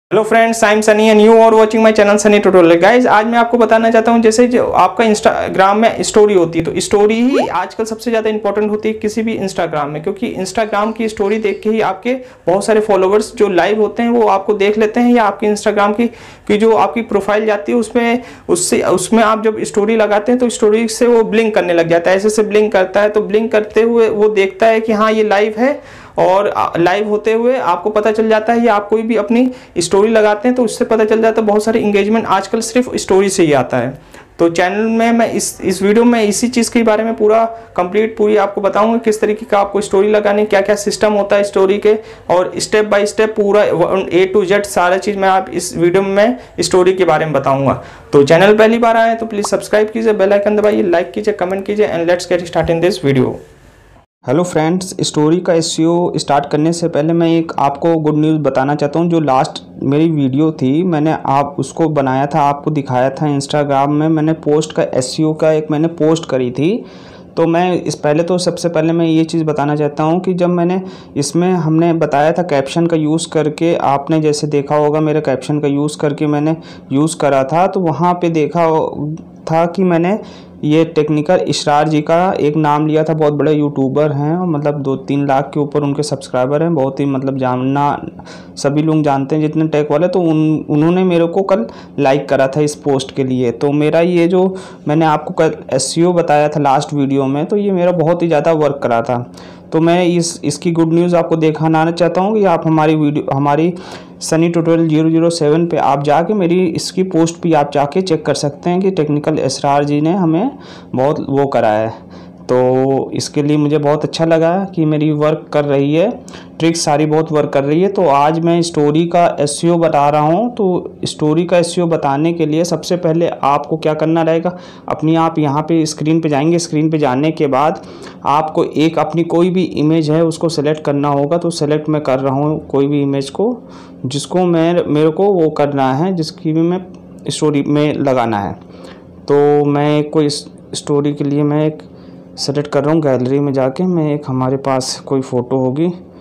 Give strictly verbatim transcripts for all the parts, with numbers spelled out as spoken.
Hello friends, I am Sunny and you are watching my channel Sunny tutorial. Guys, आज मैं आपको बताना चाहता हूं जैसे जो आपका इंस्टाग्राम में स्टोरी होती है, तो स्टोरी ही आजकल सबसे ज़्यादा इंपॉर्टेंट होती है किसी भी इंस्टाग्राम में, क्योंकि इंस्टाग्राम की स्टोरी देख के ही आपके बहुत सारे फॉलोवर्स जो लाइव होते हैं वो आपको देख लेते हैं, या आपके इंस्टाग्राम की की जो आपकी प्रोफाइल जाती है उसमें उससे उसमें आप जब स्टोरी लगाते हैं तो स्टोरी से वो ब्लिंक करने लग जाता है। ऐसे से ब्लिंक करता है तो ब्लिंक करते हुए वो देखता है कि हाँ ये लाइव है, और लाइव होते हुए आपको पता चल जाता है, या आप कोई भी अपनी स्टोरी लगाते हैं तो उससे पता चल जाता है। बहुत सारे इंगेजमेंट आजकल सिर्फ स्टोरी से ही आता है। तो चैनल में मैं इस इस वीडियो में इसी चीज़ के बारे में पूरा कंप्लीट पूरी आपको बताऊंगा किस तरीके का आपको स्टोरी लगाने, क्या क्या सिस्टम होता है स्टोरी के, और स्टेप बाय स्टेप पूरा ए टू जेड सारा चीज़ मैं आप इस वीडियो में मैं स्टोरी के बारे में बताऊंगा। तो चैनल पहली बार आए तो प्लीज़ सब्सक्राइब कीजिए, बेल आइकन दबाइए, लाइक कीजिए, कमेंट कीजिए, and let's get start in this video. Hello friends, story का एसईओ स्टार्ट करने से पहले मैं एक आपको गुड न्यूज़ बताना चाहता हूँ। जो लास्ट मेरी वीडियो थी मैंने आप उसको बनाया था, आपको दिखाया था इंस्टाग्राम में, मैंने पोस्ट का एसईओ का एक मैंने पोस्ट करी थी। तो मैं इस पहले तो सबसे पहले मैं ये चीज़ बताना चाहता हूँ कि जब मैंने इसमें हमने बताया था कैप्शन का यूज़ करके, आपने जैसे देखा होगा मेरे कैप्शन का यूज़ करके मैंने यूज़ करा था, तो वहाँ पे देखा था कि मैंने ये टेक्निकल इसरार जी का एक नाम लिया था। बहुत बड़े यूट्यूबर हैं, मतलब दो तीन लाख के ऊपर उनके सब्सक्राइबर हैं, बहुत ही मतलब जानना सभी लोग जानते हैं जितने टेक वाले। तो उन उन्होंने मेरे को कल लाइक करा था इस पोस्ट के लिए। तो मेरा ये जो मैंने आपको कल एसईओ बताया था लास्ट वीडियो में, तो ये मेरा बहुत ही ज़्यादा वर्क करा था। तो मैं इस इसकी गुड न्यूज़ आपको दिखाना चाहता हूँ कि आप हमारी वीडियो हमारी Sunny tutorial zero zero seven पे आप जाके मेरी इसकी पोस्ट भी आप जाके चेक कर सकते हैं कि टेक्निकल इसरार जी ने हमें बहुत वो करा है। तो इसके लिए मुझे बहुत अच्छा लगा कि मेरी वर्क कर रही है, ट्रिक्स सारी बहुत वर्क कर रही है। तो आज मैं स्टोरी का एसईओ बता रहा हूँ। तो स्टोरी का एसईओ बताने के लिए सबसे पहले आपको क्या करना रहेगा, अपनी आप यहाँ पे स्क्रीन पे जाएंगे। स्क्रीन पे जाने के बाद आपको एक अपनी कोई भी इमेज है उसको सेलेक्ट करना होगा। तो सेलेक्ट मैं कर रहा हूँ कोई भी इमेज को जिसको मैं मेरे को वो करना है, जिसकी भी मैं स्टोरी में लगाना है। तो मैं कोई स्टोरी के लिए मैं एक सेलेक्ट कर रहा हूँ। गैलरी में जाके मैं एक हमारे पास कोई फ़ोटो होगी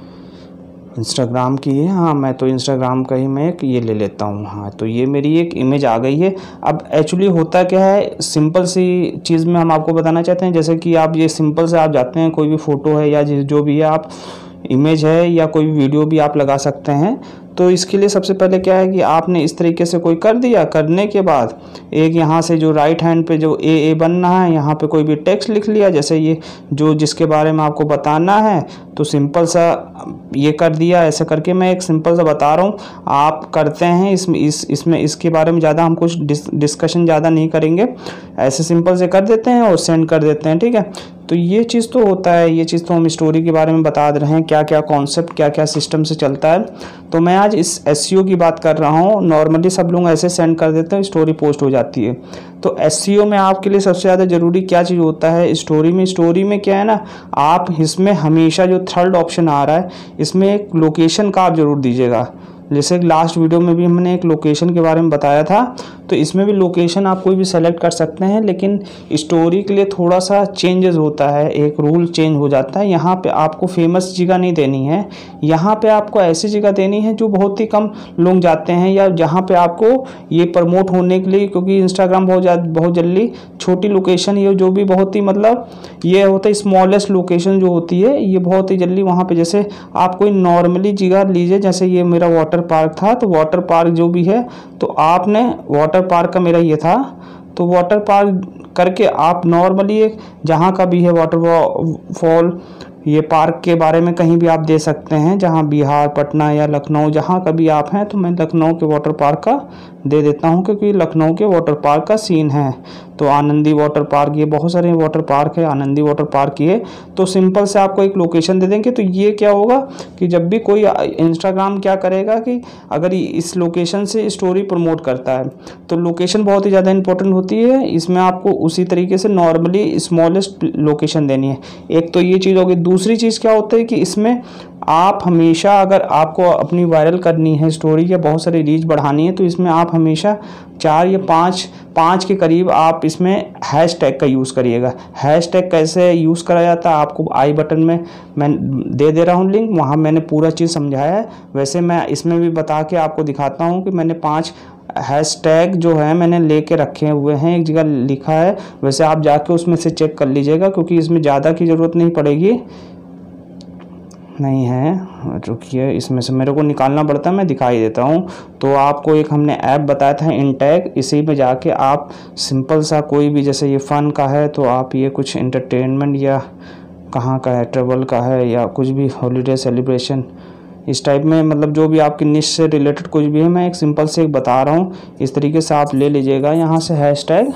इंस्टाग्राम की है, हाँ मैं तो इंस्टाग्राम का ही मैं एक ये ले लेता हूँ। हाँ, तो ये मेरी एक इमेज आ गई है। अब एक्चुअली होता क्या है, सिंपल सी चीज़ में हम आपको बताना चाहते हैं। जैसे कि आप ये सिंपल से आप जाते हैं, कोई भी फ़ोटो है या जो भी है आप इमेज है या कोई वीडियो भी आप लगा सकते हैं। तो इसके लिए सबसे पहले क्या है कि आपने इस तरीके से कोई कर दिया। करने के बाद एक यहाँ से जो राइट हैंड पे जो ए ए बनना है, यहाँ पे कोई भी टेक्स्ट लिख लिया, जैसे ये जो जिसके बारे में आपको बताना है। तो सिंपल सा ये कर दिया। ऐसे करके मैं एक सिंपल सा बता रहा हूँ, आप करते हैं इसमें इस इसमें इसके बारे में ज़्यादा हम कुछ डिस, डिस्कशन ज़्यादा नहीं करेंगे। ऐसे सिंपल से कर देते हैं और सेंड कर देते हैं, ठीक है। तो ये चीज़ तो होता है, ये चीज़ तो हम स्टोरी के बारे में बता रहे हैं, क्या क्या कॉन्सेप्ट क्या क्या सिस्टम से चलता है। तो मैं आज इस एसईओ की बात कर रहा हूँ। नॉर्मली सब लोग ऐसे सेंड कर देते हैं, स्टोरी पोस्ट हो जाती है। तो एसईओ में आपके लिए सबसे ज़्यादा ज़रूरी क्या चीज़ होता है स्टोरी में। स्टोरी में क्या है ना, आप इसमें हमेशा जो थर्ड ऑप्शन आ रहा है इसमें एक लोकेशन का आप ज़रूर दीजिएगा। जैसे लास्ट वीडियो में भी हमने एक लोकेशन के बारे में बताया था, तो इसमें भी लोकेशन आप कोई भी सेलेक्ट कर सकते हैं, लेकिन स्टोरी के लिए थोड़ा सा चेंजेस होता है, एक रूल चेंज हो जाता है। यहाँ पे आपको फेमस जगह नहीं देनी है, यहाँ पे आपको ऐसी जगह देनी है जो बहुत ही कम लोग जाते हैं, या जहाँ पे आपको ये प्रमोट होने के लिए, क्योंकि इंस्टाग्राम बहुत बहुत जल्दी छोटी लोकेशन ये जो भी बहुत ही मतलब ये होता है स्मॉलेस्ट लोकेशन जो होती है, ये बहुत ही जल्दी वहाँ पे, जैसे आप कोई नॉर्मली जगह लीजिए, जैसे ये मेरा वाटर पार्क था, तो वाटर पार्क जो भी है, तो आपने वाटर पार्क का मेरा ये था, तो वाटर पार्क करके आप नॉर्मली एक जहाँ का भी है वाटरफॉल ये पार्क के बारे में कहीं भी आप दे सकते हैं, जहाँ बिहार, पटना या लखनऊ जहाँ कभी आप हैं। तो मैं लखनऊ के वाटर पार्क का दे देता हूँ, क्योंकि लखनऊ के वाटर पार्क का सीन है। तो आनंदी वाटर पार्क, ये बहुत सारे वाटर पार्क है, आनंदी वाटर पार्क की है। तो सिंपल से आपको एक लोकेशन दे देंगे। तो ये क्या होगा कि जब भी कोई इंस्टाग्राम क्या करेगा कि अगर इस लोकेशन से स्टोरी प्रमोट करता है, तो लोकेशन बहुत ही ज़्यादा इंपॉर्टेंट होती है। इसमें आपको उसी तरीके से नॉर्मली स्मॉलेस्ट लोकेशन देनी है। एक तो ये चीज़ होगी। दूसरी चीज़ क्या होता है कि इसमें आप हमेशा अगर आपको अपनी वायरल करनी है स्टोरी या बहुत सारी रीच बढ़ानी है तो इसमें आप हमेशा चार या पाँच पाँच के करीब आप इसमें हैश टैग का यूज़ करिएगा। हैश टैग कैसे यूज़ करा जाता है आपको आई बटन में मैं दे दे रहा हूँ लिंक, वहाँ मैंने पूरा चीज़ समझाया है। वैसे मैं इसमें भी बता के आपको दिखाता हूँ कि मैंने पाँच हैश टैग जो है मैंने लेके रखे हुए हैं, एक जगह लिखा है। वैसे आप जाके उसमें से चेक कर लीजिएगा क्योंकि इसमें ज़्यादा की ज़रूरत नहीं पड़ेगी, नहीं है रुकिए, इसमें से मेरे को निकालना पड़ता है, मैं दिखाई देता हूँ। तो आपको एक हमने ऐप बताया था इनटैग, इसी में जाके आप सिंपल सा कोई भी, जैसे ये फ़न का है तो आप ये कुछ एंटरटेनमेंट या कहाँ का है, ट्रेवल का है या कुछ भी हॉलीडे सेलिब्रेशन, इस टाइप में मतलब जो भी आपकी निश से रिलेटेड कुछ भी है, मैं एक सिंपल से एक बता रहा हूँ। इस तरीके से आप ले लीजिएगा यहाँ से हैश टैग।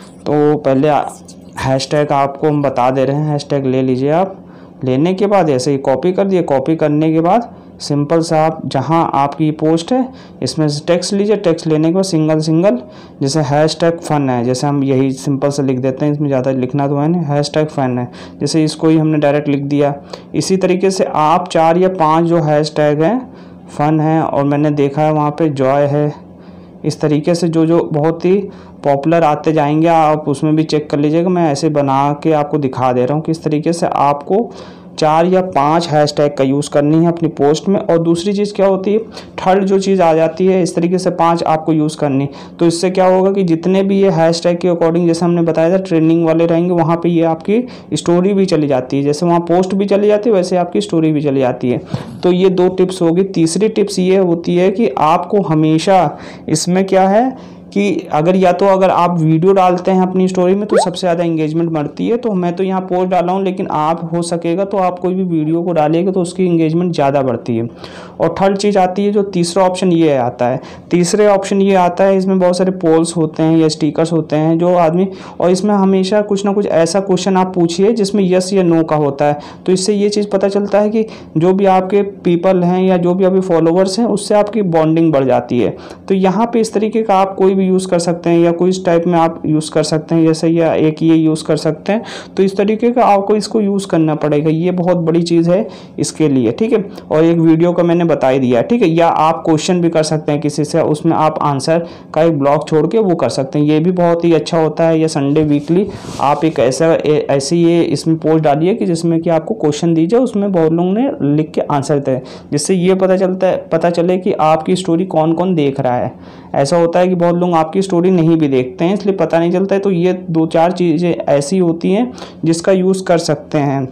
तो पहले हैश टैग आपको हम बता दे रहे हैं, हैश टैग ले लीजिए। आप लेने के बाद ऐसे ही कॉपी कर दिए। कॉपी करने के बाद सिंपल सा आप जहाँ आपकी पोस्ट है इसमें से टेक्स्ट लीजिए। टेक्स्ट लेने के बाद सिंगल सिंगल, जैसे हैश टैग फन है, जैसे हम यही सिंपल से लिख देते हैं, इसमें ज़्यादा लिखना तो है नहीं, हैश टैग फन है, जैसे इसको ही हमने डायरेक्ट लिख दिया। इसी तरीके से आप चार या पाँच जो हैश टैग हैं, फ़न है और मैंने देखा है वहाँ पे जॉय है, इस तरीके से जो जो बहुत ही पॉपुलर आते जाएंगे आप उसमें भी चेक कर लीजिएगा। मैं ऐसे बना के आपको दिखा दे रहा हूँ किस तरीके से आपको चार या पांच हैशटैग का यूज़ करनी है अपनी पोस्ट में। और दूसरी चीज़ क्या होती है, थर्ड जो चीज़ आ जाती है, इस तरीके से पांच आपको यूज़ करनी। तो इससे क्या होगा कि जितने भी ये हैशटैग के अकॉर्डिंग, जैसे हमने बताया था ट्रेंडिंग वाले रहेंगे, वहाँ पे ये आपकी स्टोरी भी चली जाती है। जैसे वहाँ पोस्ट भी चली जाती है वैसे आपकी स्टोरी भी चली जाती है। तो ये दो टिप्स होगी। तीसरी टिप्स ये होती है कि आपको हमेशा इसमें क्या है कि अगर या तो अगर आप वीडियो डालते हैं अपनी स्टोरी में तो सबसे ज़्यादा एंगेजमेंट बढ़ती है। तो मैं तो यहाँ पोस्ट डाला हूँ, लेकिन आप हो सकेगा तो आप कोई भी वीडियो को डालिएगा तो उसकी एंगेजमेंट ज़्यादा बढ़ती है। और थर्ड चीज़ आती है जो तीसरा ऑप्शन ये आता है, तीसरे ऑप्शन ये आता है, इसमें बहुत सारे पोल्स होते हैं या स्टिकर्स होते हैं जो आदमी, और इसमें हमेशा कुछ ना कुछ ऐसा क्वेश्चन आप पूछिए जिसमें यस या नो का होता है। तो इससे ये चीज़ पता चलता है कि जो भी आपके पीपल हैं या जो भी अभी फॉलोवर्स हैं उससे आपकी बॉन्डिंग बढ़ जाती है। तो यहाँ पे इस तरीके का आप कोई भी यूज़ कर सकते हैं या कोई इस टाइप में आप यूज़ कर सकते हैं, जैसे या एक ये यूज़ कर सकते हैं। तो इस तरीके का आपको इसको यूज़ करना पड़ेगा, ये बहुत बड़ी चीज़ है इसके लिए, ठीक है। और एक वीडियो का मैंने बता ही दिया, ठीक है। या आप क्वेश्चन भी कर सकते हैं किसी से, उसमें आप आंसर का एक ब्लॉग छोड़ के वो कर सकते हैं, ये भी बहुत ही अच्छा होता है। या संडे वीकली आप एक ऐसा ऐसी ये इसमें पोस्ट डालिए कि जिसमें कि आपको क्वेश्चन दीजिए, उसमें बहुत लोगों ने लिख के आंसर दें, जिससे ये पता चलता है पता चले कि आपकी स्टोरी कौन कौन देख रहा है। ऐसा होता है कि बहुत लोग आपकी स्टोरी नहीं भी देखते हैं, इसलिए पता नहीं चलता है। तो ये दो चार चीज़ें ऐसी होती हैं जिसका यूज़ कर सकते हैं।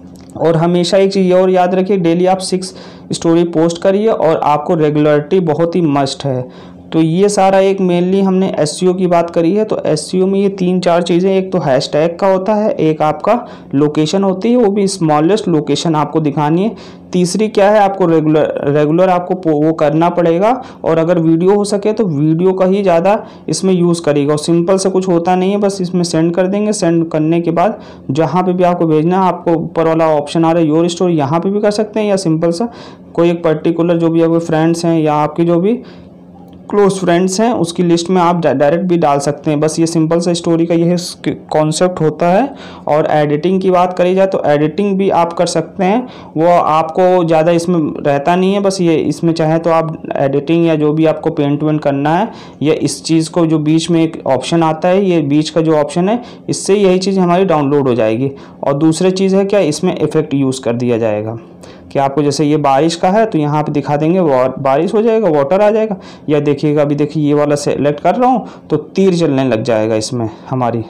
और हमेशा एक चीज़ और याद रखिए, डेली आप सिक्स स्टोरी पोस्ट करिए और आपको रेगुलरिटी बहुत ही मस्ट है। तो ये सारा एक मेनली हमने एसईओ की बात करी है। तो एसईओ में ये तीन चार चीज़ें, एक तो हैशटैग का होता है, एक आपका लोकेशन होती है, वो भी स्मॉलेस्ट लोकेशन आपको दिखानी है। तीसरी क्या है, आपको रेगुलर रेगुलर आपको वो करना पड़ेगा। और अगर वीडियो हो सके तो वीडियो का ही ज़्यादा इसमें यूज़ करेगा। और सिंपल से कुछ होता नहीं है, बस इसमें सेंड कर देंगे। सेंड करने के बाद जहाँ पे भी आपको भेजना है, आपको ऊपर वाला ऑप्शन आ रहा है योर स्टोरी, यहाँ पे भी कर सकते हैं। या सिंपल सा कोई एक पर्टिकुलर जो भी आपके फ्रेंड्स हैं या आपके जो भी क्लोज फ्रेंड्स हैं उसकी लिस्ट में आप डायरेक्ट भी डाल सकते हैं। बस ये सिंपल सा स्टोरी का यह कॉन्सेप्ट होता है। और एडिटिंग की बात करी जाए तो एडिटिंग भी आप कर सकते हैं, वो आपको ज़्यादा इसमें रहता नहीं है। बस ये इसमें चाहे तो आप एडिटिंग या जो भी आपको पेंट वेंट करना है, या इस चीज़ को जो बीच में एक ऑप्शन आता है, ये बीच का जो ऑप्शन है, इससे यही चीज़ हमारी डाउनलोड हो जाएगी। और दूसरी चीज़ है क्या, इसमें इफेक्ट यूज़ कर दिया जाएगा कि आपको जैसे ये बारिश का है तो यहाँ पे दिखा देंगे बारिश हो जाएगा, वाटर आ जाएगा। या देखिएगा अभी देखिए ये वाला सेलेक्ट कर रहा हूँ तो तीर चलने लग जाएगा इसमें हमारी।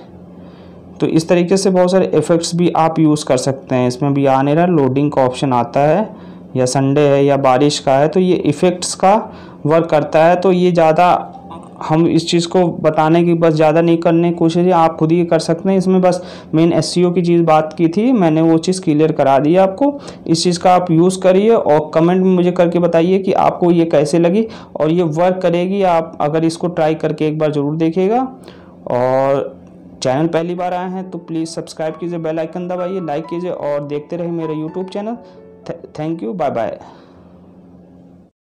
तो इस तरीके से बहुत सारे इफ़ेक्ट्स भी आप यूज़ कर सकते हैं। इसमें भी आ नहीं रहा, लोडिंग का ऑप्शन आता है, या संडे है या बारिश का है तो ये इफ़ेक्ट्स का वर्क करता है। तो ये ज़्यादा हम इस चीज़ को बताने की बस ज़्यादा नहीं करने की कोशिश है, आप खुद ही कर सकते हैं। इसमें बस मेन एसईओ की चीज़ बात की थी, मैंने वो चीज़ क्लियर करा दी आपको। इस चीज़ का आप यूज़ करिए और कमेंट में मुझे करके बताइए कि आपको ये कैसे लगी और ये वर्क करेगी। आप अगर इसको ट्राई करके एक बार ज़रूर देखिएगा। और चैनल पहली बार आए हैं तो प्लीज़ सब्सक्राइब कीजिए, बेल आइकन दबाइए, लाइक कीजिए और देखते रहिए मेरा YouTube channel. Thank you, bye bye.